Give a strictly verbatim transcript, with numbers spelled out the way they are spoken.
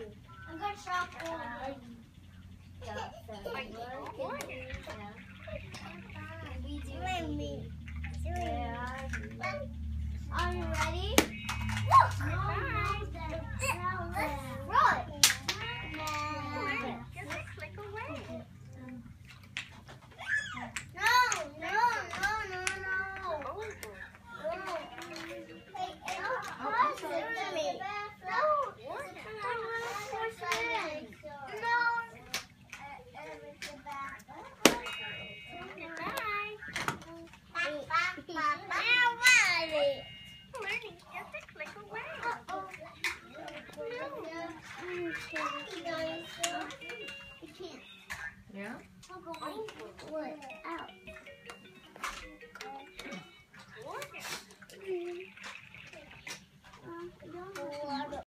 I'm gonna shop all the yeah, so we do yeah. Are you ready? No, no, now let's roll it. Just click away. No, no, no, no, no. No. Hey, it's positive to me. No, it's no. Learning just to click away. Yeah? Oh. What?